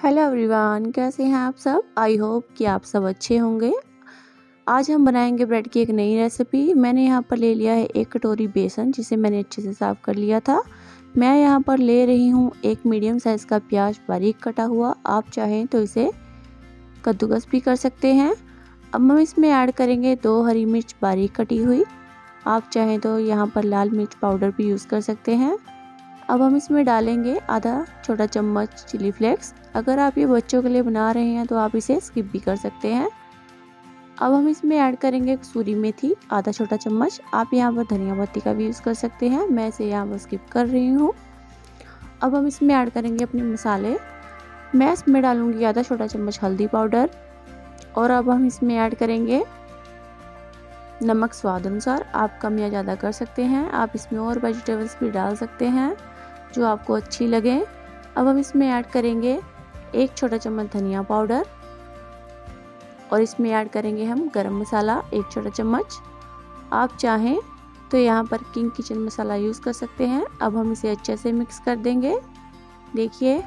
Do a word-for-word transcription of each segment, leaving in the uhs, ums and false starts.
Hello everyone, कैसे हैं आप सब। आई होप कि आप सब अच्छे होंगे। आज हम बनाएंगे ब्रेड की एक नई रेसिपी। मैंने यहाँ पर ले लिया है एक कटोरी बेसन, जिसे मैंने अच्छे से साफ़ कर लिया था। मैं यहाँ पर ले रही हूँ एक मीडियम साइज़ का प्याज बारीक कटा हुआ। आप चाहें तो इसे कद्दूकस भी कर सकते हैं। अब हम इसमें ऐड करेंगे दो हरी मिर्च बारीक कटी हुई। आप चाहें तो यहाँ पर लाल मिर्च पाउडर भी यूज़ कर सकते हैं। अब हम इसमें डालेंगे आधा छोटा चम्मच चिली फ्लेक्स। अगर आप ये बच्चों के लिए बना रहे हैं तो आप इसे स्किप भी कर सकते हैं। अब हम इसमें ऐड करेंगे कसूरी मेथी आधा छोटा चम्मच। आप यहाँ पर धनिया पत्ती का भी यूज़ कर सकते हैं, मैं इसे यहाँ पर स्किप कर रही हूँ। अब हम इसमें ऐड करेंगे अपने मसाले। मैं इसमें डालूँगी आधा छोटा चम्मच हल्दी पाउडर। और अब हम इसमें ऐड करेंगे नमक स्वाद अनुसार। आप कम या ज़्यादा कर सकते हैं। आप इसमें और वेजिटेबल्स भी डाल सकते हैं जो आपको अच्छी लगे। अब हम इसमें ऐड करेंगे एक छोटा चम्मच धनिया पाउडर और इसमें ऐड करेंगे हम गरम मसाला एक छोटा चम्मच। आप चाहें तो यहाँ पर किंग किचन मसाला यूज़ कर सकते हैं। अब हम इसे अच्छे से मिक्स कर देंगे। देखिए,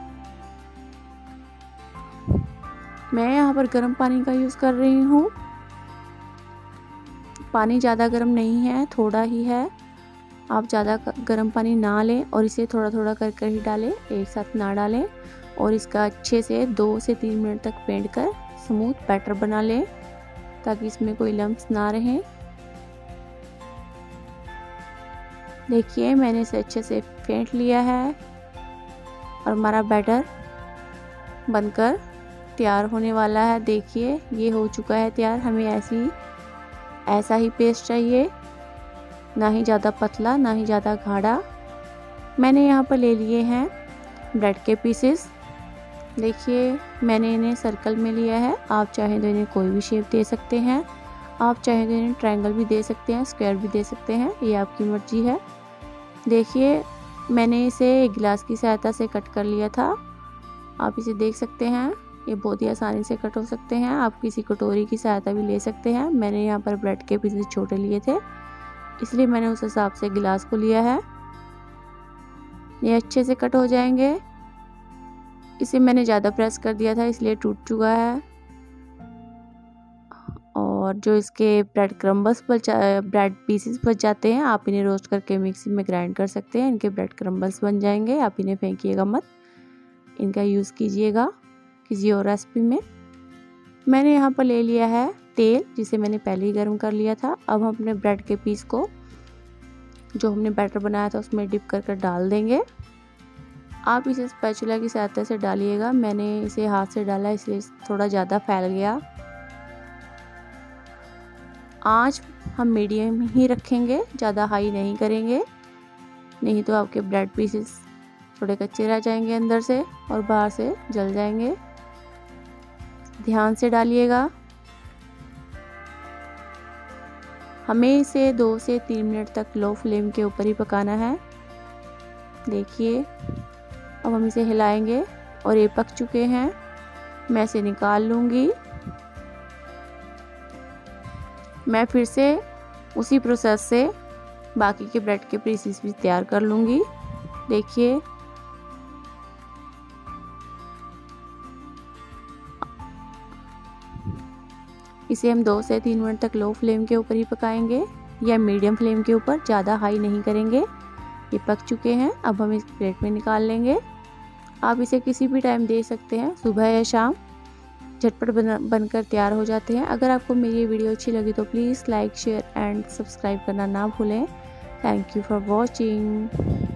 मैं यहाँ पर गर्म पानी का यूज़ कर रही हूँ। पानी ज़्यादा गर्म नहीं है, थोड़ा ही है। आप ज़्यादा गर्म पानी ना लें और इसे थोड़ा थोड़ा कर कर ही डालें, एक साथ ना डालें। और इसका अच्छे से दो से तीन मिनट तक फेंट कर स्मूथ बैटर बना लें ताकि इसमें कोई लम्प्स ना रहें। देखिए, मैंने इसे अच्छे से फेंट लिया है और हमारा बैटर बनकर तैयार होने वाला है। देखिए, ये हो चुका है तैयार। हमें ऐसी ऐसा ही पेस्ट चाहिए, ना ही ज़्यादा पतला ना ही ज़्यादा गाढ़ा। मैंने यहाँ पर ले लिए हैं ब्रेड के पीसेस। देखिए, मैंने इन्हें सर्कल में लिया है। आप चाहें तो इन्हें कोई भी शेप दे सकते हैं। आप चाहें तो इन्हें ट्रायंगल भी दे सकते हैं, स्क्वायर भी दे सकते हैं, ये आपकी मर्जी है। देखिए, मैंने इसे एक गिलास की सहायता से कट कर लिया था। आप इसे देख सकते हैं, ये बहुत ही आसानी से कट हो सकते हैं। आप किसी कटोरी की सहायता भी ले सकते हैं। मैंने यहाँ पर ब्रेड के पीसेस छोटे लिए थे, इसलिए मैंने उस हिसाब से गिलास को लिया है। ये अच्छे से कट हो जाएंगे। इसे मैंने ज़्यादा प्रेस कर दिया था, इसलिए टूट चुका है। और जो इसके ब्रेड क्रम्बल्स बच ब्रेड पीसेस बच जाते हैं, आप इन्हें रोस्ट करके मिक्सी में ग्राइंड कर सकते हैं। इनके ब्रेड क्रम्बल्स बन जाएंगे। आप इन्हें फेंकिएगा मत, इनका यूज़ कीजिएगा किसी और रेसिपी में। मैंने यहाँ पर ले लिया है तेल, जिसे मैंने पहले ही गर्म कर लिया था। अब हम अपने ब्रेड के पीस को जो हमने बैटर बनाया था उसमें डिप कर कर डाल देंगे। आप इसे स्पैचुला की सहायता से डालिएगा। मैंने इसे हाथ से डाला, इसलिए थोड़ा ज़्यादा फैल गया। आंच हम मीडियम ही रखेंगे, ज़्यादा हाई नहीं करेंगे, नहीं तो आपके ब्रेड पीसेस थोड़े कच्चे रह जाएंगे अंदर से और बाहर से जल जाएंगे। ध्यान से डालिएगा। हमें इसे दो से तीन मिनट तक लो फ्लेम के ऊपर ही पकाना है। देखिए, अब हम इसे हिलाएंगे और ये पक चुके हैं। मैं इसे निकाल लूँगी। मैं फिर से उसी प्रोसेस से बाकी के ब्रेड के पीसेस भी तैयार कर लूँगी। देखिए, इसे हम दो से तीन मिनट तक लो फ्लेम के ऊपर ही पकाएंगे या मीडियम फ्लेम के ऊपर, ज़्यादा हाई नहीं करेंगे। ये पक चुके हैं। अब हम इस प्लेट में निकाल लेंगे। आप इसे किसी भी टाइम दे सकते हैं, सुबह या शाम। झटपट बन बनकर तैयार हो जाते हैं। अगर आपको मेरी ये वीडियो अच्छी लगी तो please like share and subscribe करना ना भूलें। Thank you for watching.